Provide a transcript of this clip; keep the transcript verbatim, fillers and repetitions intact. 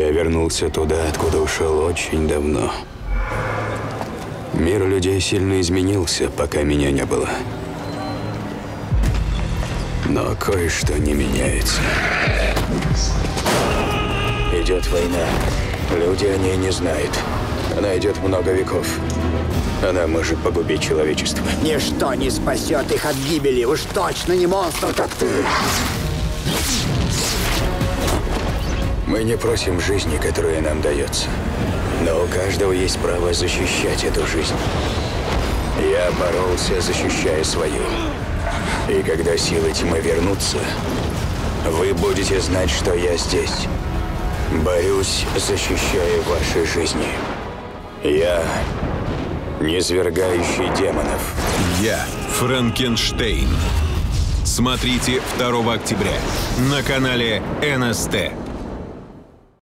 Я вернулся туда, откуда ушел очень давно. Мир людей сильно изменился, пока меня не было. Но кое-что не меняется. Идет война. Люди о ней не знают. Она идет много веков. Она может погубить человечество. Ничто не спасет их от гибели. Уж точно не монстр, как ты. Мы не просим жизни, которая нам дается. Но у каждого есть право защищать эту жизнь. Я боролся, защищая свою. И когда силы тьмы вернутся, вы будете знать, что я здесь. Борюсь, защищая ваши жизни. Я низвергающий демонов. Я Франкенштейн. Смотрите второго октября на канале эн эс тэ.